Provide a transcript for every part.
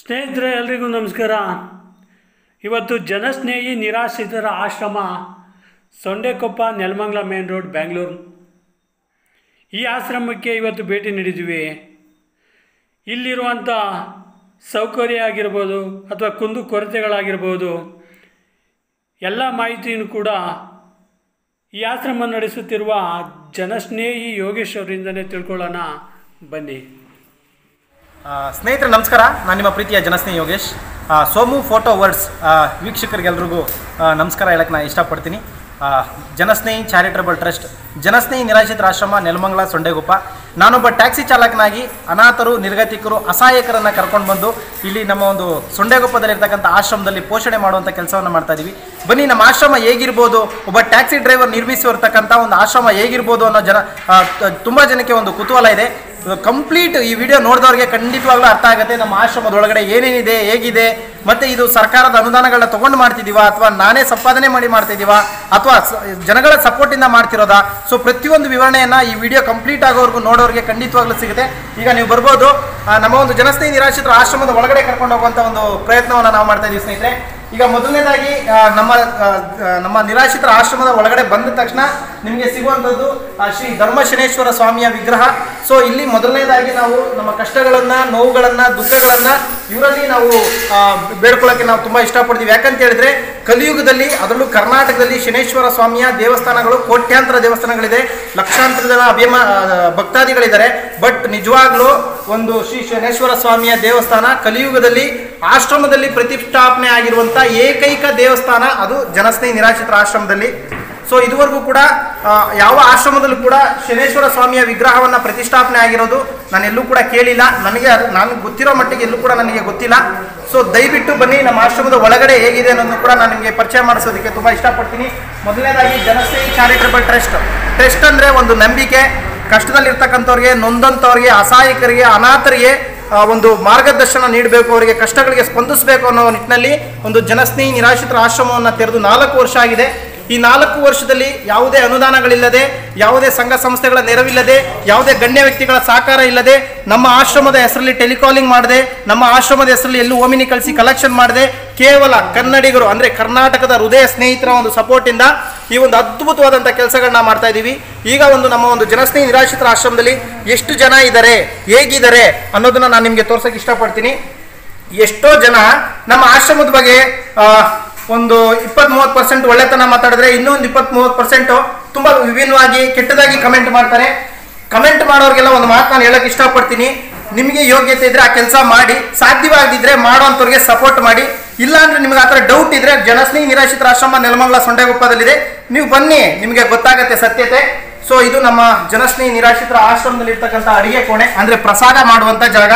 ಸ್ನೇಹಿತರೆ ಎಲ್ರಿಗೂ ನಮಸ್ಕಾರ. ಇವತ್ತು ಜನಸ್ನೇಹಿ ನಿರಾಶ್ರಿತರ ಆಶ್ರಮ ಸೊಂಡೆಕೊಪ್ಪ ನೆಲಮಂಗಲ ಮೇನ್ ರೋಡ್ ಬೆಂಗಳೂರು. ಈ ಆಶ್ರಮಕ್ಕೆ ಇವತ್ತು ಭೇಟಿ ನೀಡಿದ್ವಿ. ಇಲ್ಲಿರುವಂಥ ಸೌಕರ್ಯ ಆಗಿರ್ಬೋದು ಅಥವಾ ಕುಂದು ಕೊರತೆಗಳಾಗಿರ್ಬೋದು ಎಲ್ಲ ಮಾಹಿತಿಯನ್ನು ಕೂಡ ಈ ಆಶ್ರಮ ನಡೆಸುತ್ತಿರುವ ಜನಸ್ನೇಹಿ ಯೋಗೇಶ್ ಅವರಿಂದನೇ ತಿಳ್ಕೊಳ್ಳೋಣ ಬನ್ನಿ. ಸ್ನೇಹಿತರೆ ನಮಸ್ಕಾರ, ನಾನು ನಿಮ್ಮ ಪ್ರೀತಿಯ ಜನಸ್ನೇಹಿ ಯೋಗೇಶ್. ಸೋಮು ಫೋಟೋ ವರ್ಡ್ಸ್ ವೀಕ್ಷಕರಿಗೆಲ್ರಿಗೂ ನಮಸ್ಕಾರ ಹೇಳಕ್ಕೆ ನಾನು ಇಷ್ಟಪಡ್ತೀನಿ. ಜನಸ್ನೇಹಿ ಚಾರಿಟಬಲ್ ಟ್ರಸ್ಟ್ ಜನಸ್ನೇಹಿ ನಿರಾಶ್ರಿತರ ಆಶ್ರಮ ನೆಲಮಂಗಲ ಸೊಂಡೆಗೊಪ್ಪ. ನಾನೊಬ್ಬ ಟ್ಯಾಕ್ಸಿ ಚಾಲಕನಾಗಿ ಅನಾಥರು, ನಿರ್ಗತಿಕರು, ಅಸಹಾಯಕರನ್ನು ಕರ್ಕೊಂಡು ಬಂದು ಇಲ್ಲಿ ನಮ್ಮ ಒಂದು ಸೊಂಡೆಗೊಪ್ಪದಲ್ಲಿರ್ತಕ್ಕಂಥ ಆಶ್ರಮದಲ್ಲಿ ಪೋಷಣೆ ಮಾಡುವಂಥ ಕೆಲಸವನ್ನು ಮಾಡ್ತಾ ಇದ್ದೀವಿ. ಬನ್ನಿ, ನಮ್ಮ ಆಶ್ರಮ ಹೇಗಿರ್ಬೋದು, ಒಬ್ಬ ಟ್ಯಾಕ್ಸಿ ಡ್ರೈವರ್ ನಿರ್ಮಿಸಿರ್ತಕ್ಕಂಥ ಒಂದು ಆಶ್ರಮ ಹೇಗಿರ್ಬೋದು ಅನ್ನೋ ತುಂಬ ಜನಕ್ಕೆ ಒಂದು ಕುತೂಹಲ ಇದೆ. ಕಂಪ್ಲೀಟ್ ಈ ವಿಡಿಯೋ ನೋಡಿದವ್ರಿಗೆ ಖಂಡಿತವಾಗ್ಲೂ ಅರ್ಥ ಆಗುತ್ತೆ ನಮ್ಮ ಆಶ್ರಮದೊಳಗಡೆ ಏನೇನಿದೆ, ಹೇಗಿದೆ, ಮತ್ತು ಇದು ಸರ್ಕಾರದ ಅನುದಾನಗಳನ್ನ ತೊಗೊಂಡು ಮಾಡ್ತಿದ್ದೀವಾ ಅಥವಾ ನಾನೇ ಸಂಪಾದನೆ ಮಾಡಿ ಮಾಡ್ತಿದ್ದೀವಾ ಅಥವಾ ಜನಗಳ ಸಪೋರ್ಟಿಂದ ಮಾಡ್ತಿರೋದಾ. ಸೊ ಪ್ರತಿಯೊಂದು ವಿವರಣೆಯನ್ನು ಈ ವಿಡಿಯೋ ಕಂಪ್ಲೀಟ್ ಆಗೋವರೆಗೂ ನೋಡೋರಿಗೆ ಖಂಡಿತವಾಗ್ಲೂ ಸಿಗುತ್ತೆ. ಈಗ ನೀವು ಬರ್ಬೋದು, ನಮ್ಮ ಒಂದು ಜನಸ್ನೇಹಿ ನಿರಾಶ್ರಿತರ ಆಶ್ರಮದ ಒಳಗಡೆ ಕರ್ಕೊಂಡು ಹೋಗುವಂಥ ಒಂದು ಪ್ರಯತ್ನವನ್ನು ನಾವು ಮಾಡ್ತಾ ಇದ್ದೀವಿ ಸ್ನೇಹಿತರೆ. ಈಗ ಮೊದಲನೇದಾಗಿ ನಮ್ಮ ನಿರಾಶ್ರಿತರ ಆಶ್ರಮದ ಒಳಗಡೆ ಬಂದ ತಕ್ಷಣ ನಿಮಗೆ ಸಿಗುವಂಥದ್ದು ಶ್ರೀ ಧರ್ಮಶನೇಶ್ವರ ಸ್ವಾಮಿಯ ವಿಗ್ರಹ. ಸೊ ಇಲ್ಲಿ ಮೊದಲನೇದಾಗಿ ನಾವು ನಮ್ಮ ಕಷ್ಟಗಳನ್ನು, ನೋವುಗಳನ್ನು, ದುಃಖಗಳನ್ನು ಇವರಲ್ಲಿ ನಾವು ಬೇಡ್ಕೊಳ್ಳೋಕ್ಕೆ ನಾವು ತುಂಬ ಇಷ್ಟಪಡ್ತೀವಿ. ಯಾಕಂತ ಹೇಳಿದ್ರೆ ಕಲಿಯುಗದಲ್ಲಿ, ಅದರಲ್ಲೂ ಕರ್ನಾಟಕದಲ್ಲಿ ಶನೇಶ್ವರ ಸ್ವಾಮಿಯ ದೇವಸ್ಥಾನಗಳು ಕೋಟ್ಯಾಂತರ ದೇವಸ್ಥಾನಗಳಿದೆ, ಲಕ್ಷಾಂತರ ಜನ ಭಕ್ತಾದಿಗಳಿದ್ದಾರೆ. ಬಟ್ ನಿಜವಾಗ್ಲೂ ಒಂದು ಶ್ರೀ ಶನೇಶ್ವರ ಸ್ವಾಮಿಯ ದೇವಸ್ಥಾನ ಕಲಿಯುಗದಲ್ಲಿ ಆಶ್ರಮದಲ್ಲಿ ಪ್ರತಿಷ್ಠಾಪನೆ ಆಗಿರುವಂಥ ಏಕೈಕ ದೇವಸ್ಥಾನ ಅದು ಜನಸ್ನೇಹಿ ನಿರಾಶ್ರಿತರ ಆಶ್ರಮದಲ್ಲಿ. ಸೊ ಇದುವರೆಗೂ ಕೂಡ ಯಾವ ಆಶ್ರಮದಲ್ಲೂ ಕೂಡ ಶನೇಶ್ವರ ಸ್ವಾಮಿಯ ವಿಗ್ರಹವನ್ನು ಪ್ರತಿಷ್ಠಾಪನೆ ಆಗಿರೋದು ನಾನೆಲ್ಲೂ ಕೂಡ ಕೇಳಿಲ್ಲ. ನಾನು ಗೊತ್ತಿರೋ ಮಟ್ಟಿಗೆ ಎಲ್ಲೂ ಕೂಡ ನನಗೆ ಗೊತ್ತಿಲ್ಲ. ಸೊ ದಯವಿಟ್ಟು ಬನ್ನಿ, ನಮ್ಮ ಆಶ್ರಮದ ಒಳಗಡೆ ಹೇಗಿದೆ ಅನ್ನೋದನ್ನು ಕೂಡ ನಾನು ನಿಮಗೆ ಪರಿಚಯ ಮಾಡಿಸೋದಕ್ಕೆ ತುಂಬ ಇಷ್ಟಪಡ್ತೀನಿ. ಮೊದಲನೇದಾಗಿ ಜನಸ್ನೇಹಿ ಚಾರಿಟಬಲ್ ಟ್ರಸ್ಟ್ ಅಂದರೆ ಒಂದು ನಂಬಿಕೆ. ಕಷ್ಟದಲ್ಲಿರ್ತಕ್ಕಂಥವ್ರಿಗೆ, ನೊಂದಂಥವ್ರಿಗೆ, ಅಸಹಾಯಕರಿಗೆ, ಅನಾಥರಿಗೆ ಒಂದು ಮಾರ್ಗದರ್ಶನ ನೀಡಬೇಕು, ಅವರಿಗೆ ಕಷ್ಟಗಳಿಗೆ ಸ್ಪಂದಿಸಬೇಕು ಅನ್ನೋ ನಿಟ್ಟಿನಲ್ಲಿ ಒಂದು ಜನಸ್ನೇಹಿ ನಿರಾಶ್ರಿತರ ಆಶ್ರಮವನ್ನು ತೆರೆದು 4 ವರ್ಷ ಆಗಿದೆ. ಈ 4 ವರ್ಷದಲ್ಲಿ ಯಾವುದೇ ಅನುದಾನಗಳಿಲ್ಲದೆ, ಯಾವುದೇ ಸಂಘ ಸಂಸ್ಥೆಗಳ ನೆರವಿಲ್ಲದೆ, ಯಾವುದೇ ಗಣ್ಯ ವ್ಯಕ್ತಿಗಳ ಸಹಕಾರ ಇಲ್ಲದೆ, ನಮ್ಮ ಆಶ್ರಮದ ಹೆಸರಲ್ಲಿ ಟೆಲಿಕಾಲಿಂಗ್ ಮಾಡದೆ, ನಮ್ಮ ಆಶ್ರಮದ ಹೆಸರಲ್ಲಿ ಎಲ್ಲೂ ಓಮಿನಿ ಕಳಿಸಿ ಕಲೆಕ್ಷನ್ ಮಾಡದೆ, ಕೇವಲ ಕನ್ನಡಿಗರು ಅಂದರೆ ಕರ್ನಾಟಕದ ಹೃದಯ ಸ್ನೇಹಿತರ ಒಂದು ಸಪೋರ್ಟಿಂದ ಈ ಒಂದು ಅದ್ಭುತವಾದಂಥ ಕೆಲಸಗಳನ್ನ ಮಾಡ್ತಾ ಇದ್ದೀವಿ. ಈಗ ನಮ್ಮ ಒಂದು ಜನಸ್ನೇಹಿ ನಿರಾಶ್ರಿತರ ಆಶ್ರಮದಲ್ಲಿ ಎಷ್ಟು ಜನ ಇದ್ದಾರೆ, ಹೇಗಿದ್ದಾರೆ ಅನ್ನೋದನ್ನ ನಾನು ನಿಮಗೆ ತೋರ್ಸೋಕೆ ಇಷ್ಟಪಡ್ತೀನಿ. ಎಷ್ಟೋ ಜನ ನಮ್ಮ ಆಶ್ರಮದ ಬಗ್ಗೆ ಒಂದು 20-30% ಒಳ್ಳೆತನ ಮಾತಾಡಿದ್ರೆ, ಇನ್ನೊಂದು 20-30% ತುಂಬ ವಿಭಿನ್ನವಾಗಿ ಕೆಟ್ಟದಾಗಿ ಕಮೆಂಟ್ ಮಾಡ್ತಾರೆ. ಕಮೆಂಟ್ ಮಾಡೋರಿಗೆಲ್ಲ ಒಂದು ಮಾತು ನಾನು ಹೇಳೋಕೆ ಇಷ್ಟಪಡ್ತೀನಿ. ನಿಮಗೆ ಯೋಗ್ಯತೆ ಇದ್ರೆ ಆ ಕೆಲಸ ಮಾಡಿ, ಸಾಧ್ಯವಾಗಿದ್ದರೆ ಮಾಡೋವಂಥವ್ರಿಗೆ ಸಪೋರ್ಟ್ ಮಾಡಿ. ಇಲ್ಲ ಅಂದರೆ ನಿಮ್ಗೆ ಆ ಥರ ಡೌಟ್ ಇದ್ದರೆ ಜನಸ್ನೇಹಿ ನಿರಾಶ್ರಿತರ ಆಶ್ರಮ ನೆಲಮಂಗಲ ಸೊಂಡೆಗೊಪ್ಪದಲ್ಲಿದೆ, ನೀವು ಬನ್ನಿ, ನಿಮಗೆ ಗೊತ್ತಾಗತ್ತೆ ಸತ್ಯತೆ. ಸೊ ಇದು ನಮ್ಮ ಜನಸ್ನೇಹಿ ನಿರಾಶ್ರಿತರ ಆಶ್ರಮದಲ್ಲಿ ಇರ್ತಕ್ಕಂಥ ಅಡಿಗೆ ಕೋಣೆ, ಅಂದರೆ ಪ್ರಸಾದ ಮಾಡುವಂಥ ಜಾಗ.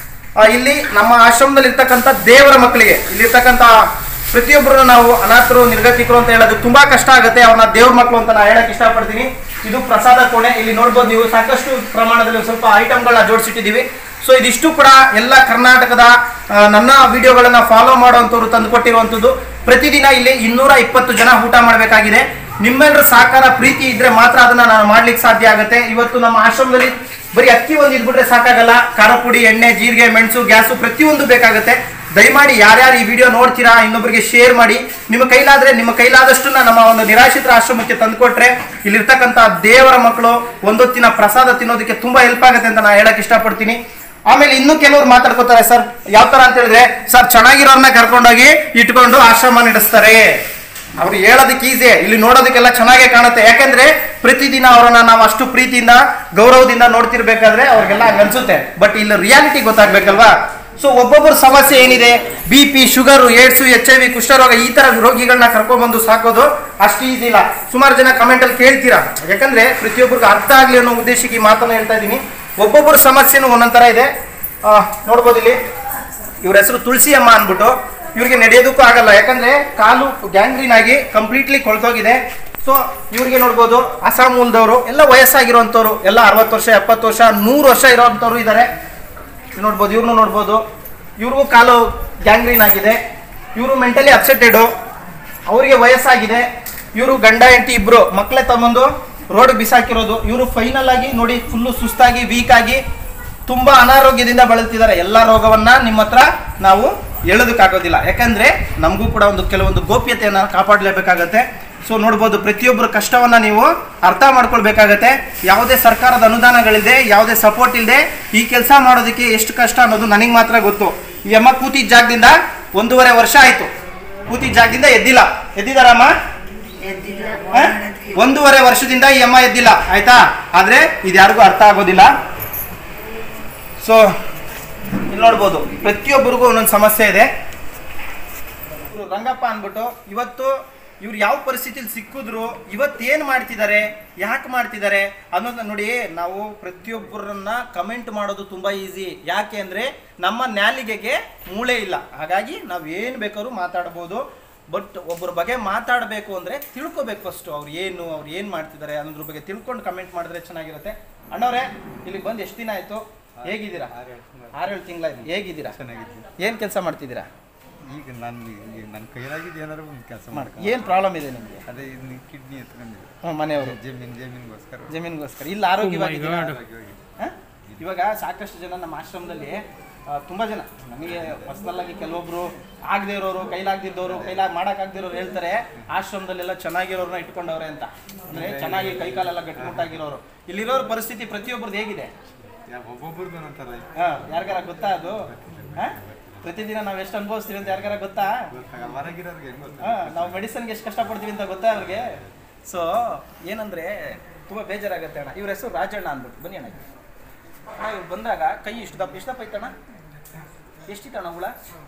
ಇಲ್ಲಿ ನಮ್ಮ ಆಶ್ರಮದಲ್ಲಿ ಇರ್ತಕ್ಕಂಥ ದೇವರ ಮಕ್ಕಳಿಗೆ, ಇಲ್ಲಿರ್ತಕ್ಕಂಥ ಪ್ರತಿಯೊಬ್ಬರನ್ನು ನಾವು ಅನಾಥರು, ನಿರ್ಗತಿಕರು ಅಂತ ಹೇಳೋದು ತುಂಬ ಕಷ್ಟ ಆಗುತ್ತೆ. ಅವ್ರನ್ನ ದೇವ್ರ ಮಕ್ಕಳು ಅಂತ ನಾನು ಹೇಳಕ್ಕೆ ಇಷ್ಟಪಡ್ತೀನಿ. ಇದು ಪ್ರಸಾದ ಕೋಣೆ. ಇಲ್ಲಿ ನೋಡ್ಬೋದು ನೀವು, ಸಾಕಷ್ಟು ಪ್ರಮಾಣದಲ್ಲಿ ಸ್ವಲ್ಪ ಐಟಮ್ಗಳನ್ನ ಜೋಡಿಸಿಟ್ಟಿದ್ದೀವಿ. ಸೊ ಇದಿಷ್ಟು ಕೂಡ ಎಲ್ಲ ಕರ್ನಾಟಕದ ನನ್ನ ವಿಡಿಯೋಗಳನ್ನು ಫಾಲೋ ಮಾಡುವಂಥವ್ರು ತಂದುಕೊಟ್ಟಿರುವಂಥದ್ದು. ಪ್ರತಿದಿನ ಇಲ್ಲಿ 220 ಜನ ಊಟ ಮಾಡಬೇಕಾಗಿದೆ. ನಿಮ್ಮೆಲ್ಲರ ಸಹಕಾರ, ಪ್ರೀತಿ ಇದ್ರೆ ಮಾತ್ರ ಅದನ್ನ ನಾನು ಮಾಡ್ಲಿಕ್ಕೆ ಸಾಧ್ಯ ಆಗುತ್ತೆ. ಇವತ್ತು ನಮ್ಮ ಆಶ್ರಮದಲ್ಲಿ ಬರೀ ಅಕ್ಕಿ ಒಂದು ಇದ್ಬಿಟ್ರೆ ಸಾಕಾಗಲ್ಲ. ಖಾರ ಪುಡಿ, ಎಣ್ಣೆ, ಜೀರಿಗೆ, ಮೆಣಸು, ಗ್ಯಾಸು ಪ್ರತಿಯೊಂದು ಬೇಕಾಗುತ್ತೆ. ದಯಮಾಡಿ ಯಾರ್ಯಾರು ಈ ವಿಡಿಯೋ ನೋಡ್ತೀರಾ ಇನ್ನೊಬ್ಬರಿಗೆ ಶೇರ್ ಮಾಡಿ. ನಿಮ್ಮ ಕೈಲಾದಷ್ಟು ನಮ್ಮ ಒಂದು ನಿರಾಶ್ರಿತರ ಆಶ್ರಮಕ್ಕೆ ತಂದುಕೊಟ್ರೆ ಇಲ್ಲಿರ್ತಕ್ಕಂಥ ದೇವರ ಮಕ್ಕಳು ಒಂದೊತ್ತಿನ ಪ್ರಸಾದ ತಿನ್ನೋದಕ್ಕೆ ತುಂಬ ಹೆಲ್ಪ್ ಆಗುತ್ತೆ ಅಂತ ನಾನು ಹೇಳಕ್ಕೆ ಇಷ್ಟಪಡ್ತೀನಿ. ಆಮೇಲೆ ಇನ್ನೂ ಕೆಲವರು ಮಾತಾಡ್ಕೋತಾರೆ, ಸರ್ ಯಾವ ಥರ ಅಂತ ಹೇಳಿದ್ರೆ, ಸರ್ ಚೆನ್ನಾಗಿರೋರನ್ನ ಕರ್ಕೊಂಡೋಗಿ ಇಟ್ಕೊಂಡು ಆಶ್ರಮ ನಡೆಸ್ತಾರೆ. ಅವ್ರು ಹೇಳೋದಕ್ಕೆ ಈಸಿ, ಇಲ್ಲಿ ನೋಡೋದಕ್ಕೆಲ್ಲ ಚೆನ್ನಾಗೇ ಕಾಣುತ್ತೆ. ಯಾಕಂದ್ರೆ ಪ್ರತಿದಿನ ಅವರನ್ನ ನಾವು ಅಷ್ಟು ಪ್ರೀತಿಯಿಂದ, ಗೌರವದಿಂದ ನೋಡ್ತಿರ್ಬೇಕಾದ್ರೆ ಅವ್ರಿಗೆಲ್ಲ ಹಂಗೆ ಅನ್ಸುತ್ತೆ. ಬಟ್ ಇಲ್ಲಿ ರಿಯಾಲಿಟಿ ಗೊತ್ತಾಗ್ಬೇಕಲ್ವಾ. ಸೊ ಒಬ್ಬೊಬ್ಬರ ಸಮಸ್ಯೆ ಏನಿದೆ, BP, ಶುಗರು, ಏಡ್ಸು, HIV, ಕುಷ್ಠರೋಗ, ಈ ಥರ ರೋಗಿಗಳನ್ನ ಕರ್ಕೊಂಡ್ಬಂದು ಸಾಕೋದು ಅಷ್ಟು ಈಸಿ ಇಲ್ಲ. ಸುಮಾರು ಜನ ಕಮೆಂಟಲ್ಲಿ ಕೇಳ್ತೀರಾ, ಯಾಕಂದ್ರೆ ಪ್ರತಿಯೊಬ್ಬರಿಗೆ ಅರ್ಥ ಆಗಲಿ ಅನ್ನೋ ಉದ್ದೇಶಕ್ಕೆ ಈ ಮಾತನ್ನು ಹೇಳ್ತಾ ಇದ್ದೀನಿ. ಒಬ್ಬೊಬ್ಬರ ಸಮಸ್ಯೆನೂ ಒಂದೊಂದು ಥರ ಇದೆ. ನೋಡ್ಬೋದು ಇಲ್ಲಿ ಇವ್ರ ಹೆಸರು ತುಳಸಿ ಅಮ್ಮ ಅಂದ್ಬಿಟ್ಟು, ಇವ್ರಿಗೆ ನಡೆಯೋದಕ್ಕೂ ಆಗಲ್ಲ, ಯಾಕಂದ್ರೆ ಕಾಲು ಗ್ಯಾಂಗ್ರೀನ್ ಆಗಿ ಕಂಪ್ಲೀಟ್ಲಿ ಕೊಳ್ತೋಗಿದೆ. ಸೊ ಇವ್ರಿಗೆ ನೋಡ್ಬೋದು ಅಸ್ಸಾಂ ಮೂಲದವರು, ಎಲ್ಲ ವಯಸ್ಸಾಗಿರೋಂಥವ್ರು, ಎಲ್ಲ 60 ವರ್ಷ, 70 ವರ್ಷ, 100 ವರ್ಷ ಇರೋವಂಥವ್ರು ಇದ್ದಾರೆ. ನೋಡ್ಬೋದು, ಇವ್ರನ್ನೂ ನೋಡ್ಬೋದು, ಇವ್ರಿಗೂ ಕಾಲು ಗ್ಯಾಂಗ್ರೀನ್ ಆಗಿದೆ. ಇವರು ಮೆಂಟಲಿ ಅಪ್ಸೆಟೆಡು, ಅವರಿಗೆ ವಯಸ್ಸಾಗಿದೆ. ಇವರು ಗಂಡ ಹೆಂಡತಿ ಇಬ್ಬರು ಮಕ್ಕಳೇ ತಗೊಂಡು ರೋಡ್ ಬಿಸಾಕಿರೋದು. ಇವರು ಫೈನಲ್ ಆಗಿ ನೋಡಿ ಫುಲ್ಲು ಸುಸ್ತಾಗಿ, ವೀಕ್ ಆಗಿ, ತುಂಬ ಅನಾರೋಗ್ಯದಿಂದ ಬಳಲ್ತಿದ್ದಾರೆ. ಎಲ್ಲ ರೋಗವನ್ನ ನಿಮ್ಮ ಹತ್ರ ನಾವು ಹೇಳೋದಕ್ಕಾಗೋದಿಲ್ಲ, ಯಾಕಂದರೆ ನಮಗೂ ಕೂಡ ಒಂದು ಕೆಲವೊಂದು ಗೋಪ್ಯತೆಯನ್ನು ಕಾಪಾಡಲೇಬೇಕಾಗತ್ತೆ. ಸೊ ನೋಡ್ಬೋದು, ಪ್ರತಿಯೊಬ್ಬರ ಕಷ್ಟವನ್ನು ನೀವು ಅರ್ಥ ಮಾಡ್ಕೊಳ್ಬೇಕಾಗತ್ತೆ. ಯಾವುದೇ ಸರ್ಕಾರದ ಅನುದಾನಗಳಿದೆ, ಯಾವುದೇ ಸಪೋರ್ಟ್ ಇಲ್ಲದೆ ಈ ಕೆಲಸ ಮಾಡೋದಕ್ಕೆ ಎಷ್ಟು ಕಷ್ಟ ಅನ್ನೋದು ನನಗೆ ಮಾತ್ರ ಗೊತ್ತು. ಈ ಅಮ್ಮ ಕೂತಿದ್ದ ಜಾಗದಿಂದ 1.5 ವರ್ಷ ಆಯಿತು, ಕೂತಿದ್ದ ಜಾಗದಿಂದ ಎದ್ದಿದಾರಮ್ಮ? 1.5 ವರ್ಷದಿಂದ ಈ ಅಮ್ಮ ಎದ್ದಿಲ್ಲ, ಆಯ್ತಾ? ಆದರೆ ಇದು ಯಾರಿಗೂ ಅರ್ಥ ಆಗೋದಿಲ್ಲ. ಸೊ ಇಲ್ಲಿ ನೋಡ್ಬೋದು, ಪ್ರತಿಯೊಬ್ಬರಿಗೂ ಒಂದೊಂದು ಸಮಸ್ಯೆ ಇದೆ. ರಂಗಪ್ಪ ಅಂದ್ಬಿಟ್ಟು ಇವತ್ತು ಇವ್ರು ಯಾವ ಪರಿಸ್ಥಿತಿಲಿ ಸಿಕ್ಕಿದ್ರು, ಇವತ್ತೇನು ಮಾಡ್ತಿದ್ದಾರೆ, ಯಾಕೆ ಮಾಡ್ತಿದ್ದಾರೆ ಅನ್ನೋದನ್ನ ನೋಡಿ. ನಾವು ಪ್ರತಿಯೊಬ್ಬರನ್ನ ಕಮೆಂಟ್ ಮಾಡೋದು ತುಂಬ ಈಸಿ, ಯಾಕೆ ಅಂದರೆ ನಮ್ಮ ನ್ಯಾಲಿಗೆಗೆ ಮೂಳೆ ಇಲ್ಲ. ಹಾಗಾಗಿ ನಾವು ಏನು ಬೇಕಾದ್ರೂ ಮಾತಾಡ್ಬೋದು. ಬಟ್ ಒಬ್ಬರ ಬಗ್ಗೆ ಮಾತಾಡಬೇಕು ಅಂದರೆ ತಿಳ್ಕೊಬೇಕು ಫಸ್ಟು, ಅವ್ರು ಏನು ಮಾಡ್ತಿದ್ದಾರೆ ಅನ್ನೋದ್ರ ಬಗ್ಗೆ ತಿಳ್ಕೊಂಡು ಕಮೆಂಟ್ ಮಾಡಿದ್ರೆ ಚೆನ್ನಾಗಿರುತ್ತೆ. ಅಣ್ಣವ್ರೆ, ಇಲ್ಲಿಗೆ ಬಂದು ಎಷ್ಟು ದಿನ ಆಯಿತು? ಹೇಗಿದ್ದೀರಾ? 6-7 ತಿಂಗಳಾಯ್ತು. ಹೇಗಿದ್ದೀರಾ? ಚೆನ್ನಾಗಿದ್ದೀನಿ. ಏನು ಕೆಲಸ ಮಾಡ್ತಿದ್ದೀರಾ? ಈಗ ನನ್ನ ಕೈಲಾಗಿದ್ದು ಏನಾದ್ರು ಒಂದು ಕೆಲಸ ಮಾಡ್ಕೊಂಡು. ಏನು ಪ್ರಾಬ್ಲಮ್ ಇದೆ ನಿಮಗೆ? ಅದೇ ಕಿಡ್ನಿ ಎತ್ಕೊಂಡಿದೆ. ಮನೆಯವರು ಜಮೀನಿಗೋಸ್ಕರ ಇಲ್ಲ, ಆರೋಗ್ಯವಾಗಿದ್ದೀರಾ? ಇವಾಗ ಸಾಕಷ್ಟು ಜನ ನಮ್ಮ ಆಶ್ರಮದಲ್ಲಿ ತುಂಬ ಜನ ನಮಗೆ ಪರ್ಸ್ನಲ್ಲಾಗಿ ಕೆಲವೊಬ್ರು ಆಗದೇ ಇರೋರು, ಕೈಲಾಗದಿದ್ದವರು, ಮಾಡೋಕ್ಕಾಗದಿರೋರು ಹೇಳ್ತಾರೆ ಆಶ್ರಮದಲ್ಲೆಲ್ಲ ಚೆನ್ನಾಗಿರೋರನ್ನ ಇಟ್ಕೊಂಡವ್ರೆ ಅಂತ. ಅಂದರೆ ಚೆನ್ನಾಗಿ ಕೈಕಾಲೆಲ್ಲ ಗಟ್ಟಿಮುಟ್ಟಾಗಿರೋರು. ಇಲ್ಲಿರೋರ ಪರಿಸ್ಥಿತಿ ಪ್ರತಿಯೊಬ್ಬರದ್ದು ಹೇಗಿದೆ? ಒಬ್ಬೊಬ್ಬರದ್ದು ಒಂಥರ. ಯಾರಿಗಾರ ಗೊತ್ತಾ ಅದು? ಪ್ರತಿದಿನ ನಾವು ಎಷ್ಟು ಅನುಭವಿಸ್ತೀವಿ ಅಂತ ಯಾರಿಗಾರ ಗೊತ್ತಾ? ಹೊರಗಿರೋರಿಗೆ ನಾವು ಮೆಡಿಸನ್ಗೆ ಎಷ್ಟು ಕಷ್ಟಪಡ್ತೀವಿ ಅಂತ ಗೊತ್ತಾ ಅವ್ರಿಗೆ? ಸೊ ಏನಂದರೆ ತುಂಬ ಬೇಜಾರಾಗುತ್ತೆ ಅಣ್ಣ. ಇವ್ರ ಹೆಸರು ರಾಜಣ್ಣ ಅಂದ್ಬಿಟ್ಟು. ಬನ್ನಿ ಅಣ್ಣ, ಇವ್ರು ಬಂದಾಗ ಕೈ ಇಷ್ಟು ದಪ್ಪ ಐತಣ್ಣ? ಎಷ್ಟಿತ್ತಣ್ಣ ಹುಳ?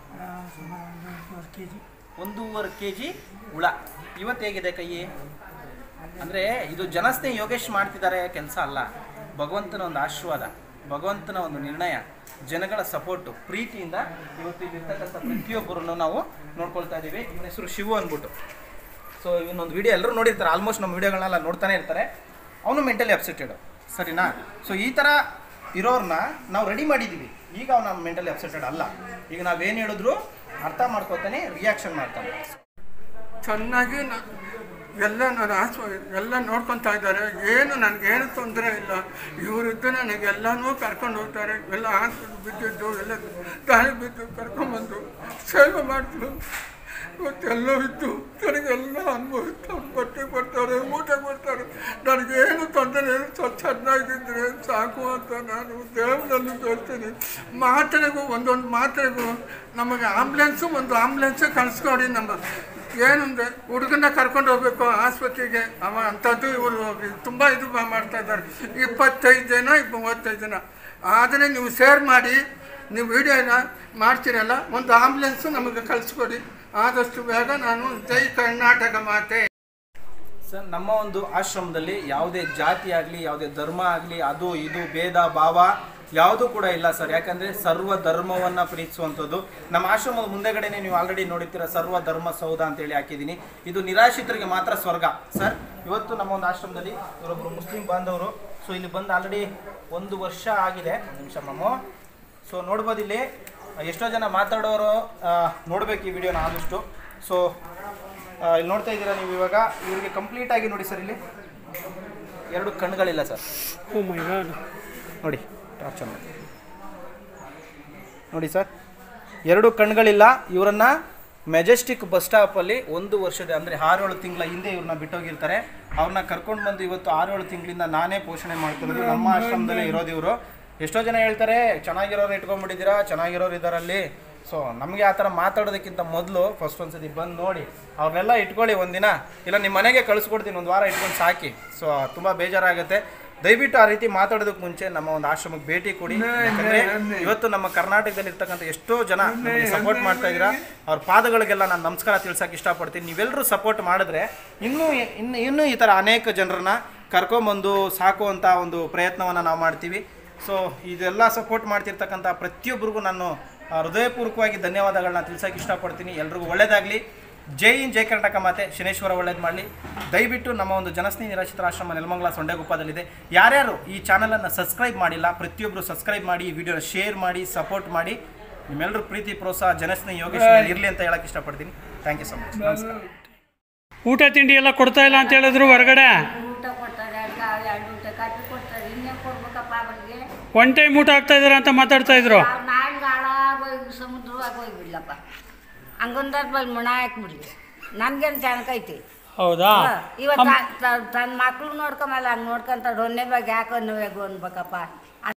1.5 kg ಹುಳ. ಇವತ್ತು ಹೇಗಿದೆ ಕೈ? ಅಂದರೆ ಇದು ಜನಸ್ನೇಹಿ ಯೋಗೇಶ್ ಮಾಡ್ತಿದ್ದಾರೆ ಕೆಲಸ ಅಲ್ಲ, ಭಗವಂತನ ಒಂದು ಆಶೀರ್ವಾದ, ಭಗವಂತನ ಒಂದು ನಿರ್ಣಯ, ಜನಗಳ ಸಪೋರ್ಟು, ಪ್ರೀತಿಯಿಂದ ಇವತ್ತು ಇಲ್ಲಿರ್ತಕ್ಕಂಥ ಪ್ರತಿಯೊಬ್ಬರನ್ನು ನಾವು ನೋಡ್ಕೊಳ್ತಾ ಇದ್ದೀವಿ. ಇವನ ಹೆಸರು ಶಿವು ಅಂದ್ಬಿಟ್ಟು. ಸೊ ಇವನೊಂದು ವಿಡಿಯೋ ಎಲ್ಲರೂ ನೋಡಿರ್ತಾರೆ, ಆಲ್ಮೋಸ್ಟ್ ನಮ್ಮ ವಿಡಿಯೋಗಳನ್ನೆಲ್ಲ ನೋಡ್ತಾನೆ ಇರ್ತಾರೆ. ಅವನು ಮೆಂಟಲಿ ಅಪ್ಸೆಟೆಡು, ಸರಿನಾ? ಸೊ ಈ ಥರ ಇರೋರನ್ನ ನಾವು ರೆಡಿ ಮಾಡಿದ್ದೀವಿ. ಈಗ ಅವನ ಮೆಂಟಲಿ ಅಪ್ಸೆಟೆಡ್ ಅಲ್ಲ. ಈಗ ನಾವೇನು ಹೇಳಿದ್ರು ಅರ್ಥ ಮಾಡ್ಕೋತಾನೆ, ರಿಯಾಕ್ಷನ್ ಮಾಡ್ತಾನೆ. ಚೆನ್ನಾಗಿ ಎಲ್ಲ ನನ್ನ ಎಲ್ಲ ನೋಡ್ಕೊತಾ ಇದ್ದಾರೆ. ನನಗೇನು ತೊಂದರೆ ಇಲ್ಲ. ಇವರಿದ್ದು ನನಗೆಲ್ಲನೂ ಕರ್ಕೊಂಡು ಹೋಗ್ತಾರೆ. ಎಲ್ಲ ಹಾಸ್ಪಿಟ್ಲ್ ಬಿದ್ದಿದ್ದು, ಎಲ್ಲ ದಾಳಿ ಬಿದ್ದು ಕರ್ಕೊಂಡ್ಬಂದು ಸೇವೆ ಮಾಡಿದ್ರು. ಇವತ್ತೆಲ್ಲೋ ಇದ್ದು ನನಗೆಲ್ಲ ಅನುಭವಿಸ್ತಾರೆ. ಬಟ್ಟೆ ಕೊಡ್ತಾರೆ, ಊಟ ಕೊಡ್ತಾರೆ. ನನಗೇನು ತೊಂದರೆ ಇಲ್ಲ, ಚೆನ್ನಾಗಿದ್ದರೆ ಸಾಕು ಅಂತ ನಾನು ದೇವರಲ್ಲಿ ತೋರಿಸ್ತೀನಿ. ಒಂದೊಂದು ಮಾತ್ರೆಗೂ ನಮಗೆ ಒಂದು ಆಂಬ್ಯುಲೆನ್ಸೇ ಕಳಿಸ್ಕೊಡಿ. ನಮ್ಮ ಏನಂದರೆ ಹುಡುಗನ್ನ ಕರ್ಕೊಂಡು ಹೋಗ್ಬೇಕು ಆಸ್ಪತ್ರೆಗೆ, ಅವ ಅಂಥದ್ದು ಇವರು ತುಂಬ ಇದು ಮಾಡ್ತಾ ಇದ್ದಾರೆ. 25 ಜನ 35 ಜನ. ಆದರೆ ನೀವು ಶೇರ್ ಮಾಡಿ, ನೀವು ವಿಡಿಯೋನ ಮಾಡ್ತೀರಲ್ಲ, ಒಂದು ಆಂಬ್ಯುಲೆನ್ಸು ನಮಗೆ ಕಳಿಸ್ಕೊಡಿ ಆದಷ್ಟು ಬೇಗ. ನಾನು ಜೈ ಕರ್ನಾಟಕ ಮಾತೆ. ಸರ್, ನಮ್ಮ ಒಂದು ಆಶ್ರಮದಲ್ಲಿ ಯಾವುದೇ ಜಾತಿ ಆಗಲಿ, ಯಾವುದೇ ಧರ್ಮ ಆಗಲಿ, ಅದು ಇದು ಭೇದ ಭಾವ ಯಾವುದೂ ಕೂಡ ಇಲ್ಲ ಸರ್. ಯಾಕಂದರೆ ಸರ್ವ ಧರ್ಮವನ್ನು ಪ್ರೀತಿಸುವಂಥದ್ದು. ನಮ್ಮ ಆಶ್ರಮದ ಮುಂದೆಗಡೆನೆ ನೀವು ಆಲ್ರೆಡಿ ನೋಡಿರ್ತೀರ, ಸರ್ವ ಧರ್ಮ ಸೌಧ ಅಂತೇಳಿ ಹಾಕಿದ್ದೀನಿ. ಇದು ನಿರಾಶ್ರಿತರಿಗೆ ಮಾತ್ರ ಸ್ವರ್ಗ ಸರ್. ಇವತ್ತು ನಮ್ಮ ಒಂದು ಆಶ್ರಮದಲ್ಲಿ ಇವರೊಬ್ಬರು ಮುಸ್ಲಿಂ ಬಾಂಧವರು. ಸೊ ಇಲ್ಲಿ ಬಂದು ಆಲ್ರೆಡಿ 1 ವರ್ಷ ಆಗಿದೆ. ನಿಮಿಷ ಮಾಮು. ಸೊ ನೋಡ್ಬೋದು, ಇಲ್ಲಿ ಎಷ್ಟೋ ಜನ ಮಾತಾಡೋರು ನೋಡ್ಬೇಕು ಈ ವಿಡಿಯೋನ ಆದಷ್ಟು. ಸೊ ಇಲ್ಲಿ ನೋಡ್ತಾ ಇದ್ದೀರಾ ನೀವು. ಇವಾಗ ಇವರಿಗೆ ಕಂಪ್ಲೀಟಾಗಿ ನೋಡಿ ಸರ್, ಇಲ್ಲಿ 2 ಕಣ್ಣುಗಳಿಲ್ಲ ಸರ್. ನೋಡಿ ಟಾರ್ಚರ್ ನೋಡಿ ಸರ್, 2 ಕಣ್ಣುಗಳಿಲ್ಲ. ಇವರನ್ನು ಮೆಜೆಸ್ಟಿಕ್ ಬಸ್ ಸ್ಟಾಪಲ್ಲಿ 1 ವರ್ಷದ ಅಂದರೆ 6-7 ತಿಂಗಳ ಹಿಂದೆ ಇವ್ರನ್ನ ಬಿಟ್ಟೋಗಿರ್ತಾರೆ. ಅವ್ರನ್ನ ಕರ್ಕೊಂಡು ಬಂದು ಇವತ್ತು 6-7 ತಿಂಗಳಿಂದ ನಾನೇ ಪೋಷಣೆ ಮಾಡ್ತಿರೋದು. ನಮ್ಮ ಆಶ್ರಮದಲ್ಲೇ ಇರೋದು ಇವರು. ಎಷ್ಟೋ ಜನ ಹೇಳ್ತಾರೆ ಚೆನ್ನಾಗಿರೋರು ಇಟ್ಕೊಂಡ್ಬಿಟ್ಟಿದ್ದೀರಾ, ಚೆನ್ನಾಗಿರೋರು ಇದ್ದಾರಲ್ಲಿ. ಸೊ ನಮಗೆ ಆ ಥರ ಮಾತಾಡೋದಕ್ಕಿಂತ ಮೊದಲು ಫಸ್ಟ್ ಒಂದ್ಸತಿ ಬಂದು ನೋಡಿ, ಅವ್ರನ್ನೆಲ್ಲ ಇಟ್ಕೊಳ್ಳಿ ಒಂದಿನ, ಇಲ್ಲ ನಿಮ್ಮ ಮನೆಗೆ ಕಳಿಸ್ಕೊಡ್ತೀನಿ, 1 ವಾರ ಇಟ್ಕೊಂಡು ಸಾಕಿ. ಸೊ ತುಂಬ ಬೇಜಾರಾಗುತ್ತೆ. ದಯವಿಟ್ಟು ಆ ರೀತಿ ಮಾತಾಡೋದಕ್ಕೆ ಮುಂಚೆ ನಮ್ಮ ಒಂದು ಆಶ್ರಮಕ್ಕೆ ಭೇಟಿ ಕೊಡಿ. ಯಾಕಂದರೆ ಇವತ್ತು ನಮ್ಮ ಕರ್ನಾಟಕದಲ್ಲಿ ಇರ್ತಕ್ಕಂಥ ಎಷ್ಟೋ ಜನ ಸಪೋರ್ಟ್ ಮಾಡ್ತಾ ಇದ್ದೀರಾ. ಅವ್ರ ಪಾದಗಳಿಗೆಲ್ಲ ನಾನು ನಮಸ್ಕಾರ ತಿಳ್ಸೋಕೆ ಇಷ್ಟಪಡ್ತೀನಿ. ನೀವೆಲ್ಲರೂ ಸಪೋರ್ಟ್ ಮಾಡಿದ್ರೆ ಇನ್ನೂ ಈ ಥರ ಅನೇಕ ಜನರನ್ನ ಕರ್ಕೊಂಬಂದು ಸಾಕುವಂಥ ಒಂದು ಪ್ರಯತ್ನವನ್ನು ನಾವು ಮಾಡ್ತೀವಿ. ಸೊ ಇದೆಲ್ಲ ಸಪೋರ್ಟ್ ಮಾಡ್ತಿರ್ತಕ್ಕಂಥ ಪ್ರತಿಯೊಬ್ಬರಿಗೂ ನಾನು ಹೃದಯಪೂರ್ವಕವಾಗಿ ಧನ್ಯವಾದಗಳನ್ನ ತಿಳಿಸೋಕೆ ಇಷ್ಟಪಡ್ತೀನಿ. ಎಲ್ರಿಗೂ ಒಳ್ಳೆಯದಾಗಲಿ. ಜೈ ಹಿಂದ್, ಜೈ ಕರ್ನಾಟಕ ಮಾತೆ. ಶನೇಶ್ವರ ಒಳ್ಳೇದು ಮಾಡಲಿ. ದಯವಿಟ್ಟು ನಮ್ಮ ಒಂದು ಜನಸ್ನೇಹಿ ನಿರಾಶ್ರಿತರ ಆಶ್ರಮ ನೆಲಮಂಗಲ ಸೊಂಡೆಗುಪ್ಪದಲ್ಲಿದೆ. ಯಾರ್ಯಾರು ಈ ಚಾನಲನ್ನು ಸಬ್ಸ್ಕ್ರೈಬ್ ಮಾಡಿಲ್ಲ, ಪ್ರತಿಯೊಬ್ಬರು ಸಬ್ಸ್ಕ್ರೈಬ್ ಮಾಡಿ, ಈ ವಿಡಿಯೋನ ಶೇರ್ ಮಾಡಿ, ಸಪೋರ್ಟ್ ಮಾಡಿ. ನಿಮ್ಮೆಲ್ಲರೂ ಪ್ರೀತಿ ಪ್ರೋತ್ಸಾಹ ಜನಸ್ನೇಹಿ ಯೋಗೇಶ್ ಇರಲಿ ಅಂತ ಹೇಳಕ್ಕೆ ಇಷ್ಟಪಡ್ತೀನಿ. Thank you so much. ನಮಸ್ಕಾರ. ಊಟ ತಿಂಡಿ ಎಲ್ಲ ಕೊಡ್ತಾ ಇಲ್ಲ ಅಂತ ಹೇಳಿದ್ರು ಹೊರಗಡೆ. ಒನ್ ಟೈಮ್ ಊಟ ಆಗ್ತಾ ಇದಾರೆ ಅಂತ ಮಾತಾಡ್ತಾ ಇದ್ರು. ನಾಯಿಗೆ ಹಾಳಾಗೋಗಿ ಸಮುದ್ರವಾಗಿ ಹೋಗಿ ಹಂಗೊಂದಾದ ಮೇಲೆ ಮುಣ ಹಾಕ್ಬಿಡ್ಲಿ ನನ್ಗೇನು ಚೆನ್ನಾಗೈತಿ ಹೌದಾ ಇವತ್ತು ತನ್ನ ಮಕ್ಳು ನೋಡ್ಕೊಂಬಲ್ಲ ಹಂಗೆ ನೋಡ್ಕೊಂತಾಳೆ ಒಂದೇ ಬಗ್ಗೆ ಯಾಕೋ ನೋವು ಅನ್ಬೇಕಪ್ಪ